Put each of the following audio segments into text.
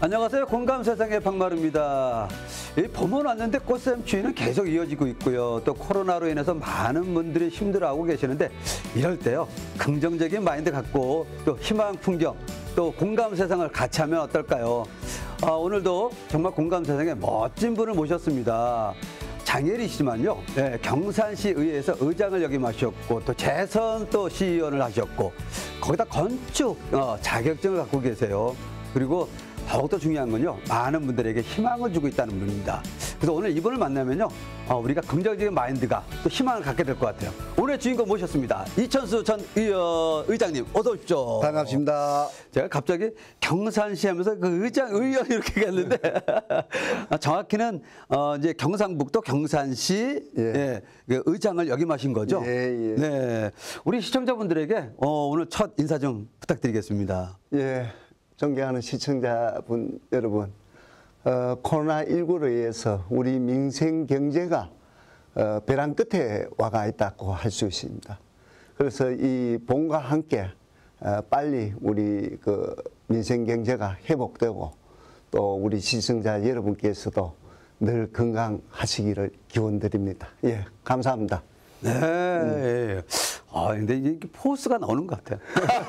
안녕하세요. 공감세상의 박마루입니다. 이 봄은 왔는데 꽃샘 추위는 계속 이어지고 있고요. 또 코로나로 인해서 많은 분들이 힘들어하고 계시는데 이럴 때요. 긍정적인 마인드 갖고 또 희망 풍경 또 공감세상을 같이 하면 어떨까요? 오늘도 정말 공감세상에 멋진 분을 모셨습니다. 장애리시지만요. 네, 경산시 의회에서 의장을 역임하셨고 또 재선 또 시의원을 하셨고 거기다 건축 자격증을 갖고 계세요. 그리고 더욱더 중요한 건요. 많은 분들에게 희망을 주고 있다는 분입니다. 그래서 오늘 이분을 만나면요. 우리가 긍정적인 마인드가 또 희망을 갖게 될 것 같아요. 오늘 주인공 모셨습니다. 이천수 전 의장님 어서 오십시오. 반갑습니다. 제가 갑자기 경산시 하면서 그 의원 이렇게 갔는데 정확히는 이제 경상북도 경산시 예, 그 의장을 역임하신 거죠. 예. 네, 우리 시청자분들에게 오늘 첫 인사 좀 부탁드리겠습니다. 예, 존경하는 시청자분 여러분, 코로나19로 인해서 우리 민생 경제가 벼랑 끝에 와가 있다고 할 수 있습니다. 그래서 이 봄과 함께 빨리 우리 그 민생 경제가 회복되고 또 우리 시청자 여러분께서도 늘 건강하시기를 기원드립니다. 예, 감사합니다. 네. 근데 이게 포스가 나오는 것 같아요.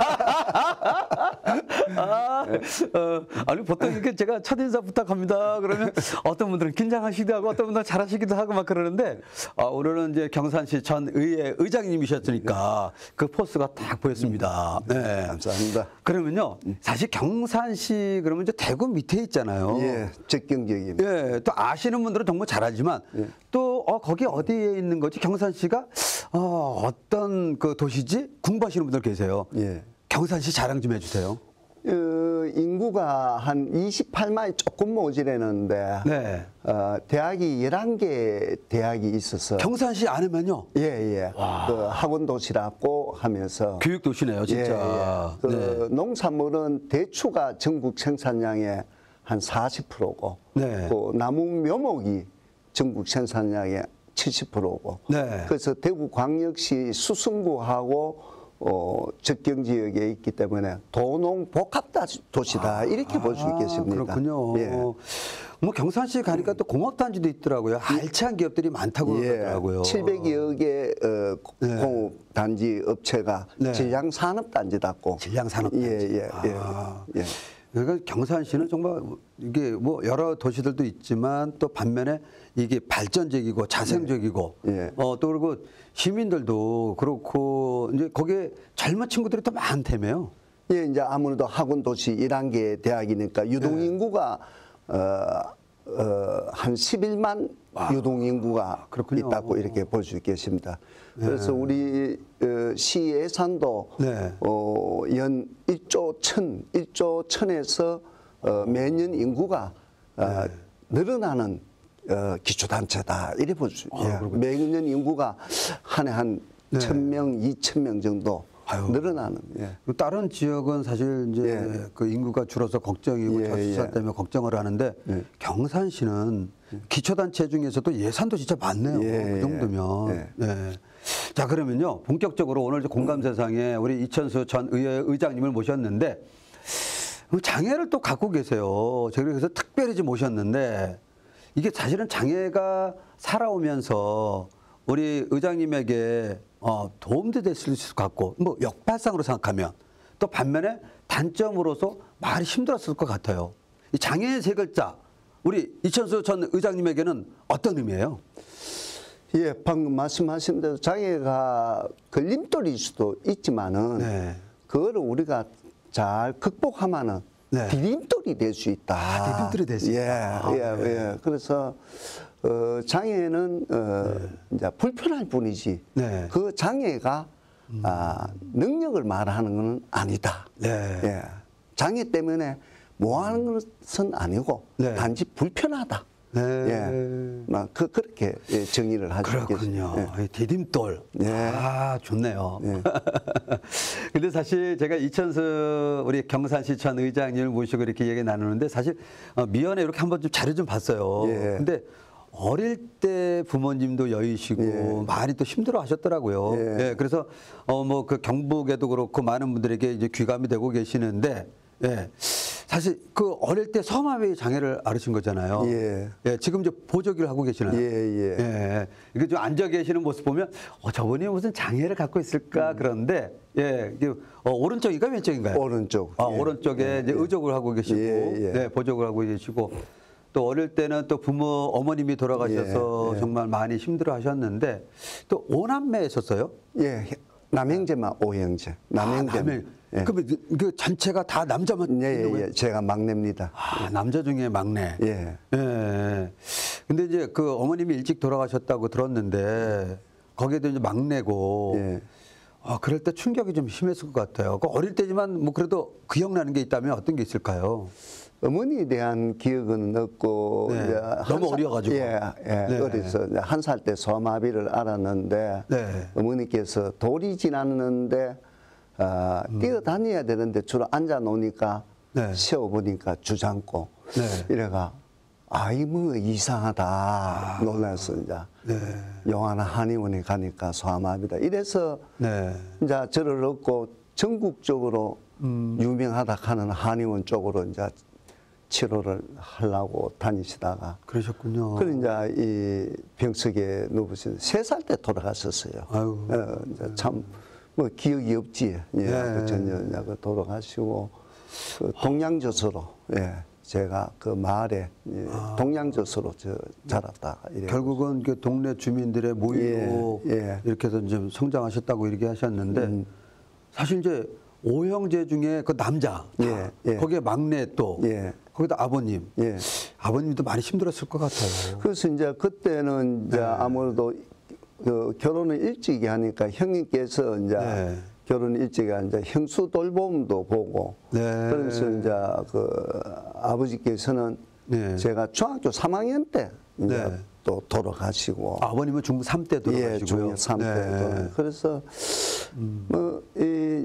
아니, 보통 이렇게 제가 첫인사 부탁합니다. 그러면 어떤 분들은 긴장하시기도 하고 어떤 분들은 잘하시기도 하고 막 그러는데, 오늘은 이제 경산시 전 의회 의장님이셨으니까 그 포스가 딱 보였습니다. 네. 감사합니다. 그러면요, 사실 경산시 그러면 이제 대구 밑에 있잖아요. 예, 적경지역입니다. 예, 또 아시는 분들은 정말 잘 알지만 또 거기 어디에 있는 거지? 경산시가 어떤 그 도시지? 공부하시는 분들 계세요. 예. 경산시 자랑 좀 해주세요. 인구가 한 28만이 조금 모자라는데 네. 대학이 11개 대학이 있어서 경산시 안에면요. 예. 그 학원 도시라고 하면서 교육 도시네요, 진짜. 예. 그 농산물은 대추가 전국 생산량의 한 40%고 네. 그 나무 묘목이 전국 생산량의 70%고 네. 그래서 대구광역시 수성구하고 적경지역에 있기 때문에 도농 복합 도시다 이렇게 볼 수 있겠습니다. 그렇군요. 예. 뭐 경산시 가니까 또 공업단지도 있더라고요. 알찬 기업들이 많다고 그러더라고요. 700여 개 공업단지 업체가 질량산업단지답고. 질량산업단지. 예. 그러니까 경산시는 정말 이게 뭐 여러 도시들도 있지만 또 반면에 이게 발전적이고 자생적이고 또 그리고 시민들도 그렇고 이제 거기에 젊은 친구들이 또 많다며요. 예, 이제 아무래도 학원 도시 11개 대학이니까 유동인구가 한 11만 유동인구가 있다고 이렇게 볼 수 있겠습니다. 그래서 우리 시 예산도 연 1조 천에서 매년 인구가 늘어나는 기초단체다 이렇게 볼 수 있어요. 매년 인구가 한 해 한 1,000명, 2,000명 정도 늘어나는. 다른 지역은 사실 이제 그 인구가 줄어서 걱정이고 저수자 때문에 걱정을 하는데 경산시는 기초단체 중에서도 예산도 진짜 많네요. 그 정도면. 자, 그러면요 본격적으로 오늘 공감세상에 우리 이천수 전 의장님을 모셨는데 장애를 또 갖고 계세요. 제가 그래서 특별히 좀 모셨는데 이게 사실은 장애가 살아오면서 우리 의장님에게 도움도 됐을 것 같고 뭐 역발상으로 생각하면 또 반면에 단점으로서 말이 힘들었을 것 같아요. 이 장애의 세 글자 우리 이천수 전 의장님에게는 어떤 의미예요? 예, 방금 말씀하신 대로 장애가 걸림돌일 수도 있지만은 그거를 우리가 잘 극복하면은 디딤돌이 될 수 있다. 디딤돌이 될 수 있다. 예. 그래서 장애는 이제 불편할 뿐이지 그 장애가 능력을 말하는 것은 아니다. 예. 장애 때문에 뭐 하는 것은 아니고 단지 불편하다. 그렇게 정의를 하죠. 그렇군요. 디딤돌. 좋네요. 근데 사실 제가 이천수 우리 경산시 전 의장님을 모시고 이렇게 얘기 나누는데 사실 미연에 이렇게 한번 좀 자료 좀 봤어요. 근데 어릴 때 부모님도 여의시고 많이 또 힘들어 하셨더라고요. 그래서 뭐 그 경북에도 그렇고 많은 분들에게 이제 귀감이 되고 계시는데 사실 그 어릴 때 섬마비 장애를 앓으신 거잖아요. 예. 예, 지금 이제 보조기를 하고 계시나요? 예. 예. 이게 좀 앉아 계시는 모습 보면 저분이 무슨 장애를 갖고 있을까 그런데 예, 이게 오른쪽인가 왼쪽인가요? 오른쪽. 아, 예. 오른쪽에 이제 의족을 하고 계시고 예. 네, 보조를 하고 계시고 또 어릴 때는 또 부모 어머님이 돌아가셔서 예. 정말 많이 힘들어하셨는데 또 오남매셨어요? 예. 남형제만 오형제. 남형제. 남매. 예. 그러면 그 전체가 다 남자만 있는 예, 거예요? 예. 제가 막내입니다. 아, 남자 중에 막내. 예. 예. 근데 이제 그 어머님이 일찍 돌아가셨다고 들었는데 거기에도 이제 막내고. 예. 그럴 때 충격이 좀 심했을 것 같아요. 그 어릴 때지만 뭐 그래도 기억나는 게 있다면 어떤 게 있을까요? 어머니에 대한 기억은 없고 네. 이제 너무 살- 어려가지고. 예, 네. 어려서 한 살 때 소아마비를 알았는데 네. 어머니께서 돌이 지났는데 뛰어다녀야 되는데 주로 앉아 놓으니까 네. 세워 보니까 주저앉고 네. 이래가 아이 뭐 이상하다 놀라서 이제 네. 영화나 한의원에 가니까 소아마비다 이래서 네. 이제 저를 얻고 전국적으로 유명하다 하는 한의원 쪽으로 이제 치료를 하려고 다니시다가 그러셨군요. 그래 이제 이 병석에 누우신 3살 때 돌아가셨어요. 아유. 이제 참 뭐 기억이 없지. 예, 네. 아버지 전혀 돌아가시고 그 동양젖으로 예, 제가 그 마을에 예, 동양젖으로 자랐다. 이래. 결국은 그 동네 주민들의 모임으로 예. 이렇게 해서 좀 성장하셨다고 얘기하셨는데 사실 이제 오형제 중에 그 남자 예. 거기에 막내 또 예. 거기다 아버님 예. 아버님도 많이 힘들었을 것 같아요. 그래서 이제 그때는 이제 아무래도 그 결혼을 일찍이 하니까 형님께서 이제 네. 결혼 일찍이 이제 형수 돌봄도 보고 네. 그래서 이제 그 아버지께서는 네. 제가 중학교 3학년 때 이제 네. 또 돌아가시고 아버님은 중 3 때 예, 돌아가시고요. 중3 때 네. 그래서 뭐 이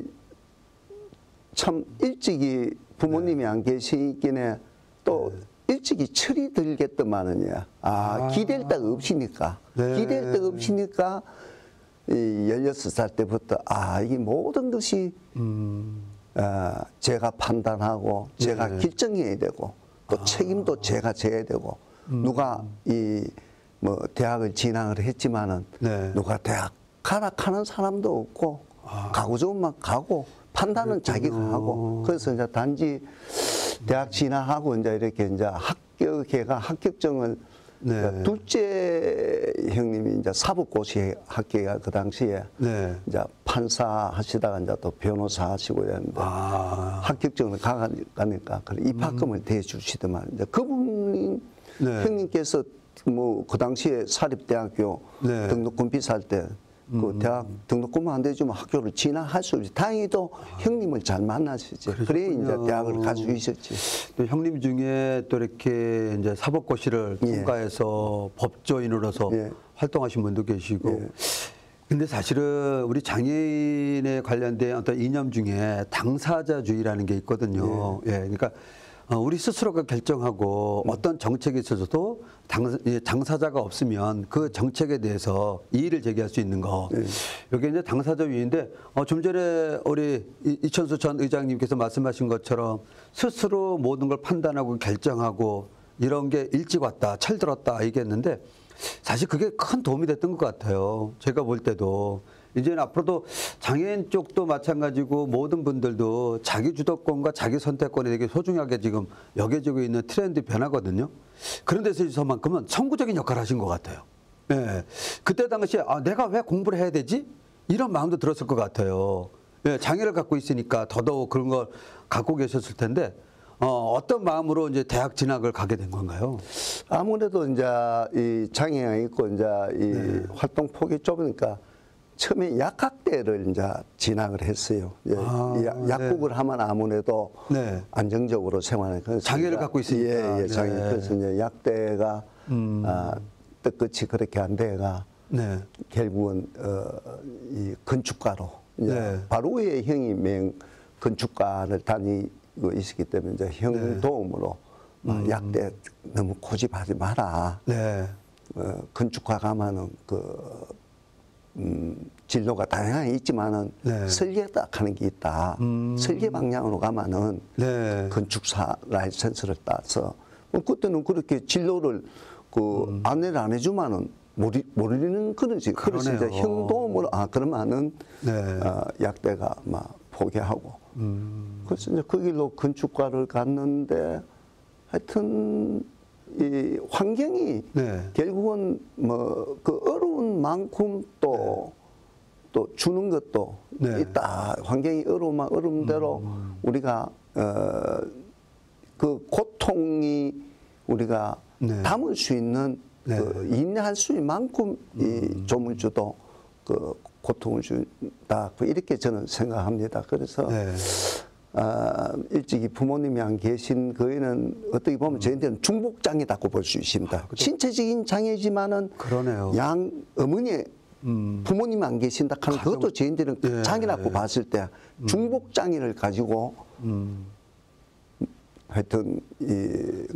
참 일찍이 부모님이 안 계시기에 또 일찍이 철이 들겠더만은요. 기댈 데가 없으니까. 네. 기댈 데가 없으니까 이 16살 때부터 이게 모든 것이 제가 판단하고 제가 네. 결정해야 되고 또 책임도 제가 져야 되고 누가 이 뭐 대학을 진학을 했지만은 네. 누가 대학 가라 하는 사람도 없고 가고 싶으면 가고 판단은 자기가 하고 그래서 이제 단지 대학 진학하고 이제 이렇게 이제 합격해가 합격증을 네. 이제 둘째 형님이 이제 사법고시 합격가 그 당시에 네. 이제 판사 하시다가 이제 또 변호사 하시고 이랬는데 합격증을 가니까 그 입학금을 대주시더만 이제 그분이 네. 형님께서 뭐 그 당시에 사립대학교 네. 등록금 비쌀 때 그 대학 등록금만 안 대주면 학교를 진학할 수 없지. 다행히도 형님을 잘 만나시지. 그래 이제 대학을 가지고 있었지. 또 형님 중에 또 이렇게 이제 사법고시를 예. 통과해서 법조인으로서 예. 활동하신 분도 계시고. 근데 사실은 우리 장애인에 관련된 어떤 이념 중에 당사자주의라는 게 있거든요. 예. 그러니까 우리 스스로가 결정하고 어떤 정책에 있어서도 당사자가 없으면 그 정책에 대해서 이의를 제기할 수 있는 거. 이게 이제 당사자주의인데 좀 전에 우리 이천수 전 의장님께서 말씀하신 것처럼 스스로 모든 걸 판단하고 결정하고 이런 게 일찍 왔다, 철들었다 얘기했는데 사실 그게 큰 도움이 됐던 것 같아요. 제가 볼 때도. 이제는 앞으로도 장애인 쪽도 마찬가지고 모든 분들도 자기 주도권과 자기 선택권이 되게 소중하게 지금 여겨지고 있는 트렌드 변화거든요. 그런 데서 있어서만큼은 선구적인 역할을 하신 것 같아요. 예. 그때 당시에 내가 왜 공부를 해야 되지? 이런 마음도 들었을 것 같아요. 예, 장애를 갖고 있으니까 더더욱 그런 걸 갖고 계셨을 텐데 어떤 마음으로 이제 대학 진학을 가게 된 건가요? 아무래도 이제 이 장애가 있고 이제 이 활동 폭이 좁으니까 처음에 약학대를 이제 진학을 했어요. 예, 약국을 하면 아무래도 네. 안정적으로 생활하니까 장애를 갖고 있으니까. 예, 장애. 네. 그래서 이제 약대가 뜻끝이 그렇게 안 돼가 네. 결국은 이 건축가로 이제 네. 바로 위에 형이 건축가를 다니고 있었기 때문에 이제 형 도움으로 약대 너무 고집하지 마라. 네. 건축가 가면은 그 진로가 다양하게 있지만은 네. 설계다 하는 게 있다. 설계 방향으로 가면은 네. 건축사 라이센스를 따서 그때는 그렇게 진로를 안내를 안 해주면은 모르는 그런지. 그래서 이제 그러네요. 형도음으로 그러면은 네. 약대가 막 포기하고. 그래서 이제 그 길로 건축과를 갔는데 하여튼 이 환경이 네. 결국은 뭐 그 어려운 만큼 또 주는 것도 네. 있다. 환경이 어려우면 어려움대로 우리가 그 고통이 우리가 네. 담을 수 있는 네. 그 인내할 수 있는 만큼 이 조물주도 그 고통을 준다. 이렇게 저는 생각합니다. 그래서 네. 일찍이 부모님이 안 계신 거에는 어떻게 보면 저희한테는 중복장애라고 볼 수 있습니다. 신체적인 장애지만은 그러네요. 양 어머니의 부모님이 안 계신다 하는 그것도 저희들은 예. 장애라고 봤을 때 중복장애를 가지고 하여튼 이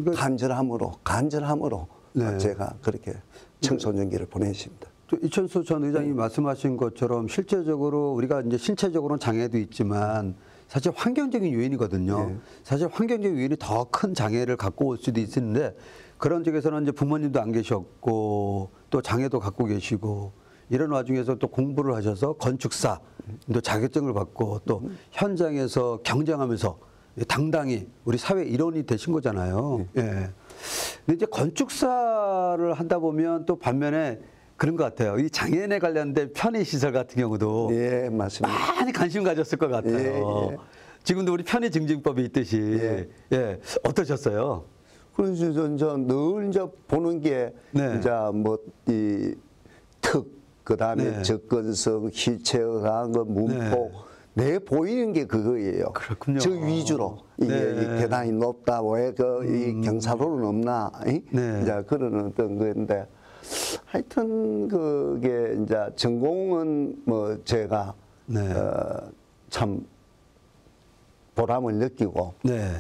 간절함으로 네. 제가 그렇게 청소년기를 보냈습니다. 또 이천수 전 의장이 말씀하신 것처럼 실제적으로 우리가 이제 신체적으로는 장애도 있지만 사실 환경적인 요인이거든요. 네. 사실 환경적인 요인이 더 큰 장애를 갖고 올 수도 있는데 그런 쪽에서는 이제 부모님도 안 계셨고 또 장애도 갖고 계시고 이런 와중에서 또 공부를 하셔서 건축사 또 자격증을 받고 또 현장에서 경쟁하면서 당당히 우리 사회 일원이 되신 거잖아요. 예. 근데 이제 건축사를 하다 보면 또 반면에 그런 것 같아요. 이 장애인에 관련된 편의시설 같은 경우도 예, 맞습니다. 많이 관심 가졌을 것 같아요. 예, 예. 지금도 우리 편의증진법이 있듯이 예. 어떠셨어요? 그래서 늘 이제 보는 게 네. 이제 뭐 이 그다음에 네. 접근성, 휘체어한 거, 문폭 내 보이는 게 그거예요. 그렇군요. 저 위주로 이게 네. 이 계단이 높다, 왜 이 경사로는 없나, 네. 이제 그런 어떤 거인데 하여튼 그게 이제 전공은 뭐 제가 네. 참 보람을 느끼고 네.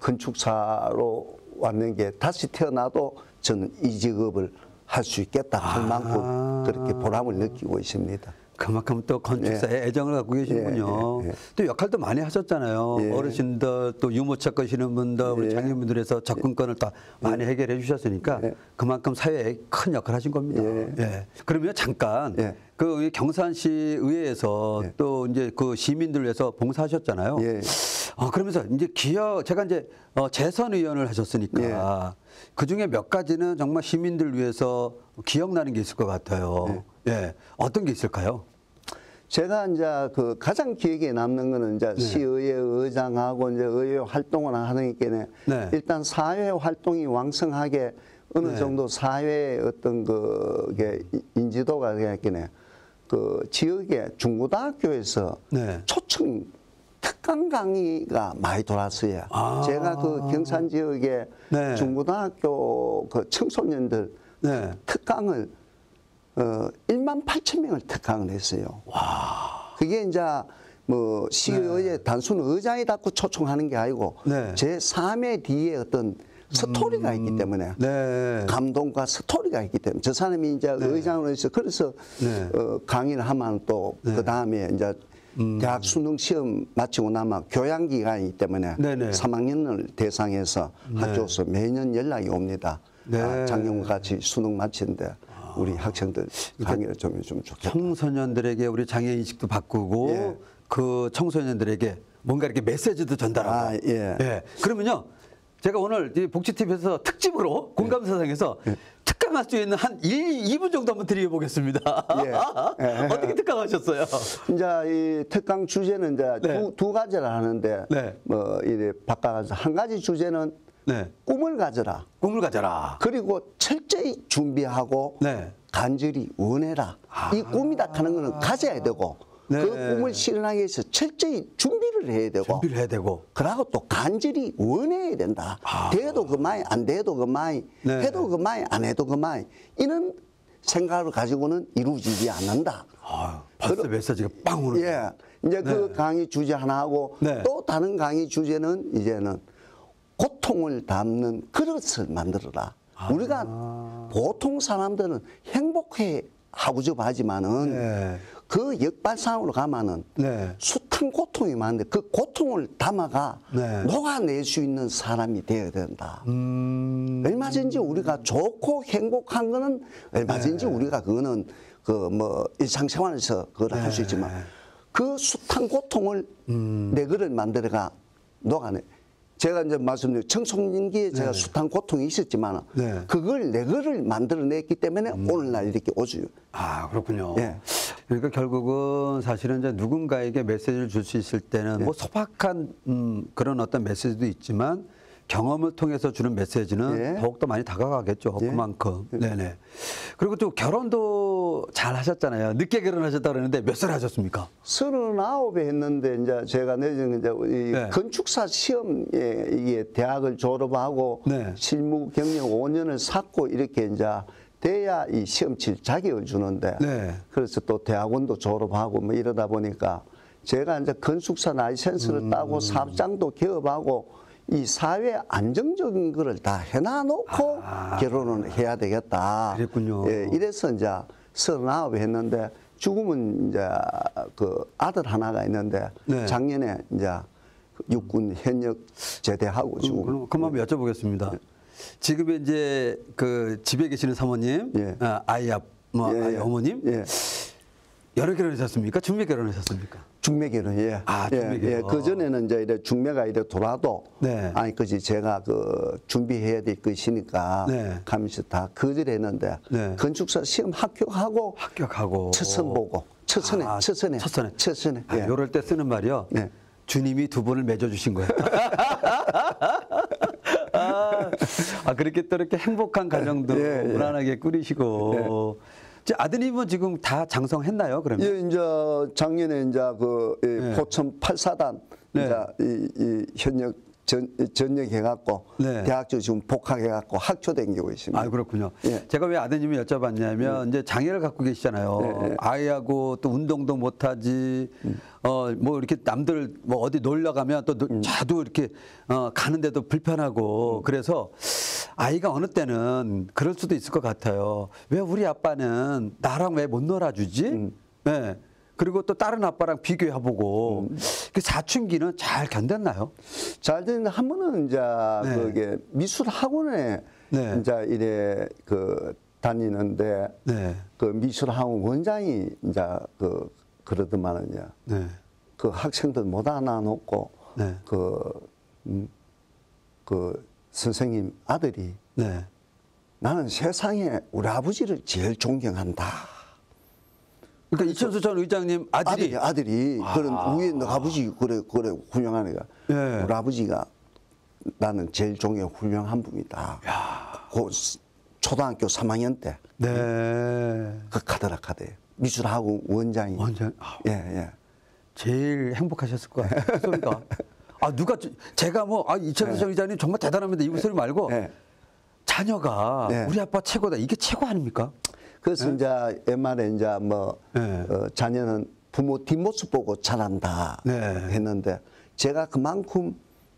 건축사로 왔는 게 다시 태어나도 저는 이 직업을 할 수 있겠다 할 만큼 그렇게 보람을 느끼고 있습니다. 그만큼 또 건축사에 애정을 갖고 계시는군요. 또 역할도 많이 하셨잖아요. 어르신들 또 유모차 거시는 분들 우리 장애인분들에서 접근권을 다 많이 해결해 주셨으니까 그만큼 사회에 큰 역할을 하신 겁니다. 예. 그러면 잠깐 그 경산시 의회에서 또 이제 그 시민들 위해서 봉사하셨잖아요. 그러면서 이제 제가 이제 재선 의원을 하셨으니까 그 중에 몇 가지는 정말 시민들 위해서 기억나는 게 있을 것 같아요. 예. 어떤 게 있을까요? 제가 이제 그 가장 기억에 남는 거는 이제 시의회 의장하고 이제 의회 활동을 하는 게 일단 사회 활동이 왕성하게 어느 정도 사회의 어떤 그게 인지도가 되었기에 그 지역의 중고등학교에서 초청 특강 강의가 많이 돌았어요. 제가 그 경산 지역의 중고등학교 그 청소년들 특강을 1만 8천 명을 특강을 했어요. 와. 그게 이제 뭐 시의회 단순 의장이 닫고 초청하는 게 아니고 제 3회 뒤에 어떤 스토리가 있기 때문에 감동과 스토리가 있기 때문에 저 사람이 이제 의장으로 해서 그래서 강의를 하면 또 그 다음에 이제 대학 수능 시험 마치고 나면 교양 기간이기 때문에 3학년을 대상해서 학교에서 매년 연락이 옵니다. 작년과 같이 수능 마치는데 우리 학생들 강의를 좀 해주면 좋겠다. 청소년들에게 우리 장애 인식도 바꾸고 그 청소년들에게 뭔가 이렇게 메시지도 전달하고. 그러면요, 제가 오늘 복지TV에서 특집으로 공감사상에서 특강할 수 있는 한 2분 정도 한번 드려보겠습니다. 어떻게 특강하셨어요? 이제 이 특강 주제는 이제 두 가지를 하는데 뭐 이래 바꿔서 한 가지 주제는 꿈을 가져라. 꿈을 가져라. 그리고 철저히 준비하고 간절히 원해라. 이 꿈이다 하는 거는 가져야 되고 그 꿈을 실현하기 위해서 철저히 준비를 해야 되고 그러고 또 간절히 원해야 된다. 돼도 그만이 안 돼도 그만이 해도 그만이 안 해도 그만이 이런 생각을 가지고는 이루어지지 않는다. 벌써 메시지가 빵 오는. 이제 그 강의 주제 하나 하고 또 다른 강의 주제는 이제는 고통을 담는 그릇을 만들어라. 우리가 보통 사람들은 행복해 하구접하지만은 네. 그 역발상으로 가면은 네. 숱한 고통이 많은데 그 고통을 담아가 네. 녹아낼 수 있는 사람이 되어야 된다. 얼마든지 우리가 좋고 행복한 거는 얼마든지 우리가 그거는 그 뭐 일상생활에서 그걸 할 수 있지만 그 숱한 고통을 내 거를 만들어가 녹아내. 제가 이제 말씀드린 청소년기에 제가 숱한 고통이 있었지만 네. 그걸 내 거를 만들어냈기 때문에 오늘날 이렇게 오죠. 아, 그렇군요. 예. 그러니까 결국은 사실은 이제 누군가에게 메시지를 줄 수 있을 때는 뭐 소박한 그런 어떤 메시지도 있지만 경험을 통해서 주는 메시지는 예. 더욱더 많이 다가가겠죠. 예. 그만큼. 네네. 그리고 또 결혼도 잘 하셨잖아요. 늦게 결혼하셨다고 그러는데 몇 살 하셨습니까? 39에 했는데 이제 제가 내년 이제 이 네. 건축사 시험에 이게 대학을 졸업하고 네. 실무 경력 5년을 쌓고 이렇게 이제 돼야 이 시험 칠 자격을 주는데 네. 그래서 또 대학원도 졸업하고 뭐 이러다 보니까 제가 이제 건축사 라이센스를 따고 사업장도 개업하고 이 사회 안정적인 거를 다 해놔놓고 결혼을 해야 되겠다. 그랬군요. 예, 이래서 이제 39에 했는데 죽음은 이제 그 아들 하나가 있는데 네. 작년에 이제 육군 현역 제대하고 죽음. 그만 여쭤보겠습니다. 지금 이제 그 집에 계시는 사모님, 예. 아이 예, 예. 어머님, 예. 여러 결혼하셨습니까? 중매 결혼하셨습니까? 중매 결혼, 예. 아, 중매 예, 결혼. 예. 그전에는 이제 이래 중매가 이래 돌아도, 네. 아니, 그지, 제가 그 준비해야 될 것이니까, 네. 가면서 다 거절했는데, 네. 건축사 시험 합격하고, 합격하고. 첫선 보고, 첫선에. 첫선에. 아, 예. 요럴 때 쓰는 말이요. 네. 주님이 두 분을 맺어주신 거예요. 그렇게 또 이렇게 행복한 가정도 예, 예. 무난하게 꾸리시고. 이제 아드님은 지금 다 장성했나요, 그러면? 예, 이제 작년에 이제 그 네. 포천 8사단 네. 이제 이 현역 전역해갖고 네. 대학교 지금 복학해갖고 학교 다니고 있습니다. 아, 그렇군요. 예. 제가 왜 아드님이 여쭤봤냐면 이제 장애를 갖고 계시잖아요. 네. 아이하고 또 운동도 못하지. 뭐 이렇게 남들 뭐 어디 놀러 가면 또 자도 이렇게 가는데도 불편하고 그래서 아이가 어느 때는 그럴 수도 있을 것 같아요. 왜 우리 아빠는 나랑 왜 못 놀아주지? 네. 그리고 또 다른 아빠랑 비교해보고 그 사춘기는 잘 견뎠나요? 잘 되는데 한 번은 이제 네. 그게 미술 학원에 네. 이제 이래 그 다니는데 네. 그 미술 학원 원장이 이제 그러더만은 이제 네. 그 학생들 못 하나 놓고 네. 그 선생님 아들이 네. 나는 세상에 우리 아버지를 제일 존경한다. 그러니까 이천수 전 의장님 아들이 그런 위에 너 아버지 그래 훌륭하니까 예. 우리 아버지가 나는 제일 존경 훌륭한 분이다. 그 초등학교 3학년 때 네. 그 카드 미술학원 원장이 완전 예. 제일 행복하셨을 것 같아요. 그 소리가. 누가 제가 뭐 이천수 전 의장님 정말 대단합니다. 이 소리 말고 예. 자녀가 네. 우리 아빠 최고다. 이게 최고 아닙니까? 그래서 이제 옛말에 이제 뭐 네. 자녀는 부모 뒷모습 보고 자란다 네. 했는데 제가 그만큼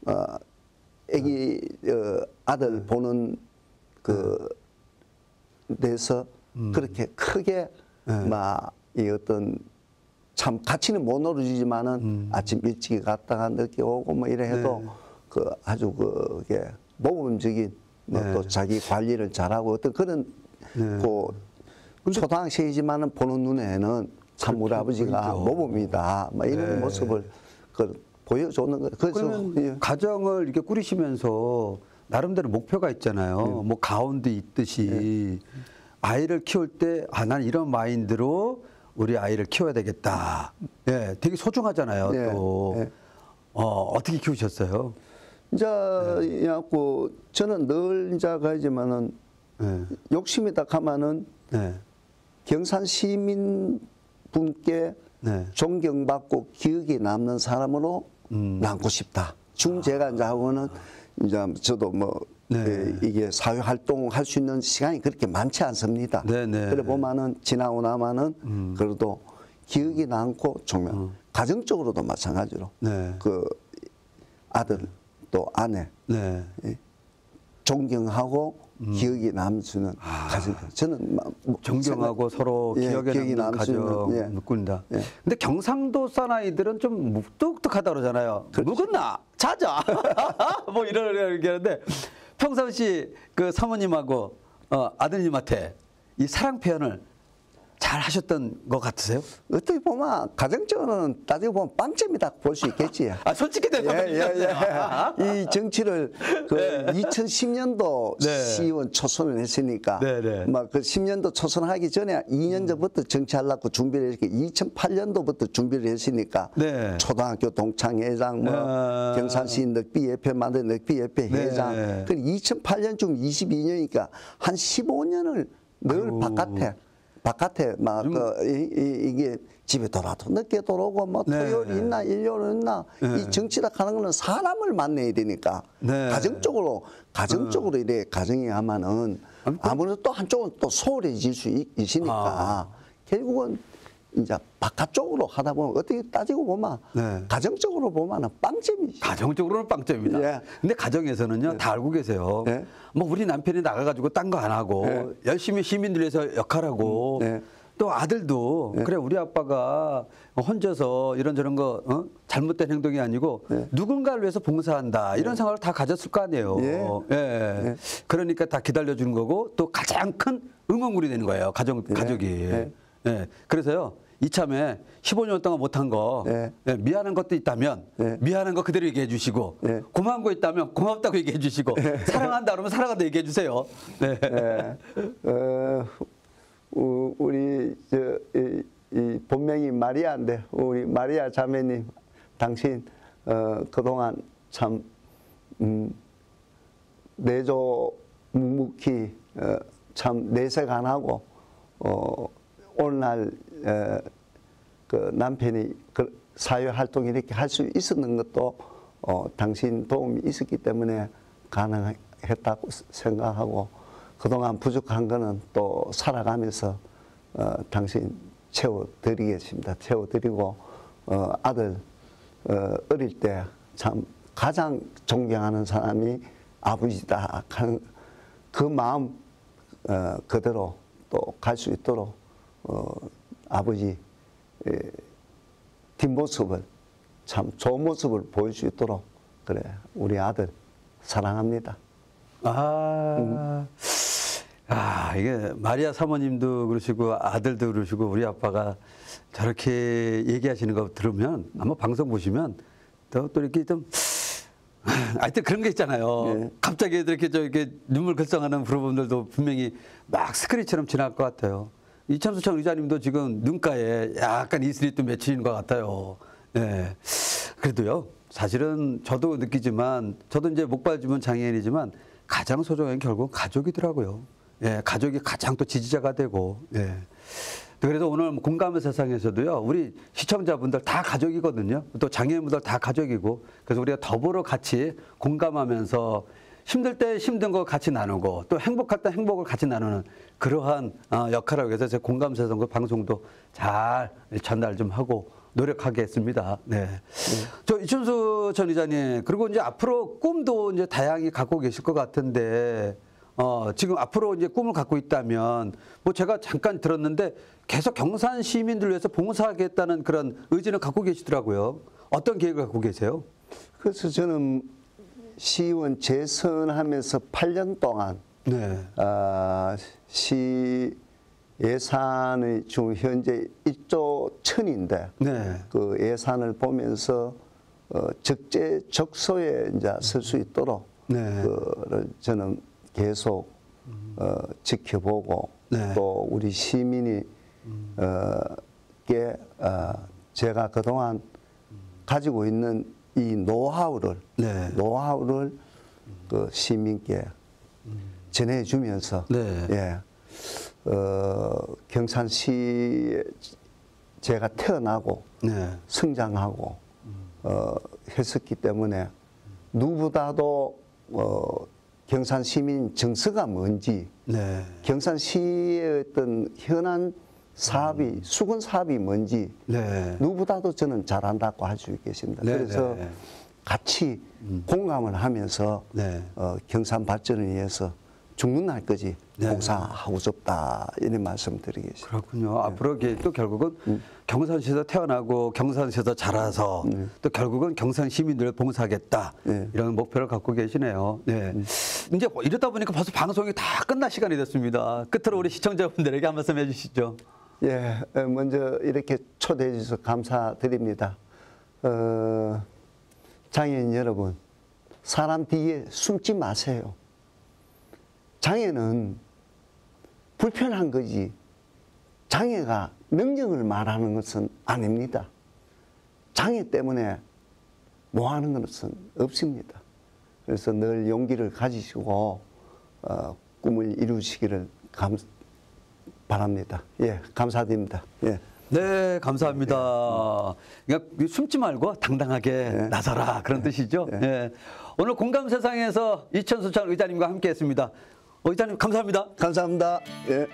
애기 아들 보는 그 데서 그렇게 크게 막 이 어떤 참 가치는 못 노려지지만은 아침 일찍 갔다가 늦게 오고 뭐 이래 해도 네. 그 아주 그게 모범적인 뭐 네. 또 자기 관리를 잘하고 어떤 그런 네. 그 초등학생이지만은 보는 눈에는 참 우리 아버지가 그렇죠. 모범이다. 막 이런 네. 모습을 보여주는 거예요. 그래서 그러면 예. 가정을 이렇게 꾸리시면서 나름대로 목표가 있잖아요. 뭐 가운데 있듯이 아이를 키울 때 난 이런 마인드로 우리 아이를 키워야 되겠다. 예, 되게 소중하잖아요. 네. 또 네. 어떻게 키우셨어요? 이제 그래갖고 저는 늘 이제 가지만은 네. 욕심이 딱 하면은 네. 경산 시민 분께 네. 존경받고 기억에 남는 사람으로 남고 싶다. 지금 제가 이제 하고는 이제 저도 뭐 네. 이게 사회 활동할 수 있는 시간이 그렇게 많지 않습니다. 네, 네. 그래 보면은 지나고 나면은 그래도 기억이 남고 정말 가정적으로도 마찬가지로 네. 그 아들 또 아내 네. 존경하고 기억이 남주는 가정. 저는 존경하고 서로 예, 기억에 기억이 남는 가정을 꾸린다. 예. 근데 경상도 사나이들은 좀 묵뚝뚝하다 그러잖아요. 묵었나? 자자. 뭐 이런 얘기하는데 평상시 그 사모님하고 아드님한테 이 사랑 표현을 잘 하셨던 것 같으세요? 어떻게 보면 가정적으로는 따지고 보면 빵점이다 볼 수 있겠지. 아 솔직히 대답해 주세요. 이 정치를 그 네. 2010년도 네. 시의원 초선을 했으니까 네, 네. 막 그 10년도 초선하기 전에 2년 전부터 정치하려고 준비를 했으니까 2008년도부터 준비를 했으니까 네. 초등학교 동창회장 뭐 경산시 넉비협회 만든 넉비협회 네. 회장 그 2008년쯤 22년이니까 한 15년을 늘 바깥에 막 이게 집에 돌아도 늦게 돌아오고 뭐 네. 토요일 있나 일요일 있나 네. 이 정치라 하는 거는 사람을 만나야 되니까 네. 가정적으로 이래 가정이 하면은 아무래도 또 한쪽은 또 소홀해질 수 있으니까 결국은 이제 바깥쪽으로 하다 보면 어떻게 따지고 보면 네. 가정적으로 보면은 빵점이지. 가정적으로는 빵점입니다. 예. 근데 가정에서는요 다 알고 계세요. 예. 뭐 우리 남편이 나가가지고 딴 거 안 하고 열심히 시민들 위해서 역할하고 예. 또 아들도 그래 우리 아빠가 혼자서 이런저런 거 잘못된 행동이 아니고 누군가를 위해서 봉사한다 이런 생각을 다 가졌을 거 아니에요. 예. 그러니까 다 기다려주는 거고 또 가장 큰 응원군이 되는 거예요. 가족이. 예. 그래서요 이참에 15년 동안 못한 거 미안한 것도 있다면 미안한 거 그대로 얘기해 주시고 고마운 거 있다면 고맙다고 얘기해 주시고 사랑한다 그러면 사랑한다 얘기해 주세요. 네. 우리 이 본명이 마리아인데 우리 마리아 자매님 당신 그동안 참 내조 묵묵히 참 내색 안 하고 오늘날 그 남편이 그 사회 활동 이렇게 할 수 있었는 것도 당신 도움이 있었기 때문에 가능했다고 생각하고 그동안 부족한 거는 또 살아가면서 당신 채워드리겠습니다. 채워드리고 아들 어릴 때 참 가장 존경하는 사람이 아버지다 하는 그 마음 그대로 또 갈 수 있도록 아버지 뒷모습을 참 좋은 모습을 보일 수 있도록 그래 우리 아들 사랑합니다. 이게 마리아 사모님도 그러시고 아들도 그러시고 우리 아빠가 저렇게 얘기하시는 거 들으면 아마 방송 보시면 또 이렇게 좀 하여튼 그런 게 있잖아요. 갑자기 이렇게 눈물 글썽하는 부부분들도 분명히 막 스크린처럼 지날 것 같아요. 이천수청 의장님도 지금 눈가에 약간 이슬이 또 맺히는 것 같아요. 네. 그래도요, 사실은 저도 느끼지만, 저도 이제 목발주문 장애인이지만, 가장 소중한 게 결국 가족이더라고요. 예, 가족이 가장 또 지지자가 되고, 예. 그래서 오늘 공감의 세상에서도요, 우리 시청자분들 다 가족이거든요. 또 장애인분들 다 가족이고, 그래서 우리가 더불어 같이 공감하면서 힘들 때 힘든 거 같이 나누고 또 행복할 때 행복을 같이 나누는 그러한 역할을 위해서 제 공감 세상 방송도 잘 전달 좀 하고 노력하겠습니다. 네. 저 이춘수 전 의장님, 그리고 이제 앞으로 꿈도 이제 다양히 갖고 계실 것 같은데, 지금 앞으로 이제 꿈을 갖고 있다면, 뭐 제가 잠깐 들었는데 계속 경산 시민들 위해서 봉사하겠다는 그런 의지는 갖고 계시더라고요. 어떤 계획을 갖고 계세요? 그래서 저는 시의원 재선하면서 8년 동안 시 예산의 지금 현재 1조 1,000인데 그 예산을 보면서 적재적소에 이제 설 수 있도록 그를 저는 계속 지켜보고 또 우리 시민이 제가 그동안 가지고 있는 이 노하우를 그 시민께 전해주면서 경산시에 제가 태어나고 성장하고 했었기 때문에 누구보다도 경산 시민 정서가 뭔지 경산시의 어떤 현안 사업이 수건 사업이 뭔지 누구보다도 저는 잘 안다고 할 수 있겠습니다. 그래서 같이 공감을 하면서 네. 경산 발전을 위해서 죽는 날까지 네. 봉사하고 싶다 이런 말씀드리겠습니다. 그렇군요. 앞으로 이게 또 결국은 경산시에서 태어나고 경산시에서 자라서 또 결국은 경산 시민들을 봉사하겠다 네. 이런 목표를 갖고 계시네요. 네. 이제 이러다 보니까 벌써 방송이 다 끝날 시간이 됐습니다. 끝으로 우리 시청자분들에게 한 말씀 해주시죠. 예, 먼저 이렇게 초대해 주셔서 감사드립니다. 장애인 여러분, 사람 뒤에 숨지 마세요. 장애는 불편한 거지 장애가 능력을 말하는 것은 아닙니다. 장애 때문에 뭐 하는 것은 없습니다. 그래서 늘 용기를 가지시고 꿈을 이루시기를 바랍니다. 예, 감사드립니다. 예. 네, 감사합니다. 그러니까 숨지 말고 당당하게 나서라 그런 뜻이죠. 예. 오늘 공감 세상에서 이천수 전 의장님과 함께했습니다. 의장님 감사합니다. 감사합니다. 예.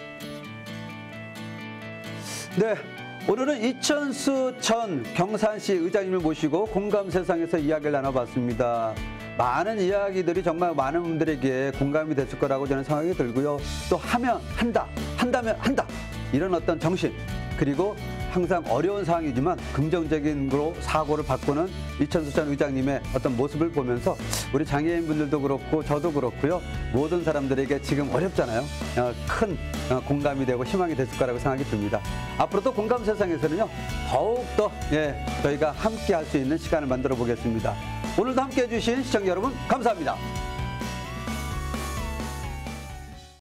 네, 오늘은 이천수 전 경산시 의장님을 모시고 공감 세상에서 이야기를 나눠봤습니다. 많은 이야기들이 정말 많은 분들에게 공감이 됐을 거라고 저는 생각이 들고요. 또 하면 한다, 한다면 한다 이런 어떤 정신, 그리고 항상 어려운 상황이지만 긍정적인 거로 사고를 바꾸는 이천수 전 의장님의 어떤 모습을 보면서 우리 장애인분들도 그렇고 저도 그렇고요. 모든 사람들에게 지금 어렵잖아요. 큰 공감이 되고 희망이 됐을 거라고 생각이 듭니다. 앞으로도 공감 세상에서는요. 더욱더 저희가 함께 할 수 있는 시간을 만들어 보겠습니다. 오늘도 함께 해주신 시청자 여러분 감사합니다.